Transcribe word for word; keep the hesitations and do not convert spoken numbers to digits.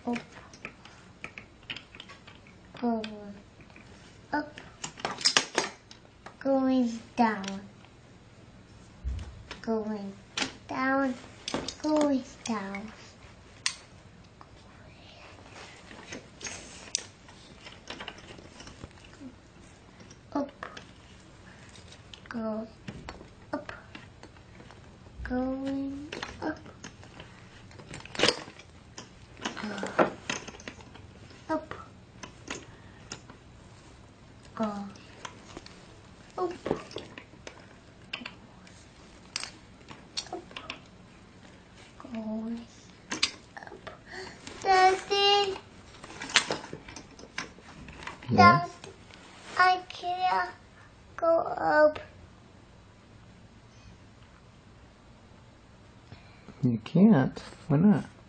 up, going up, going down, going down, going down. Up, go up, going up, go up, go up, up, going up. Daddy, Yes. Dad, I can't go up. You can't. Why not?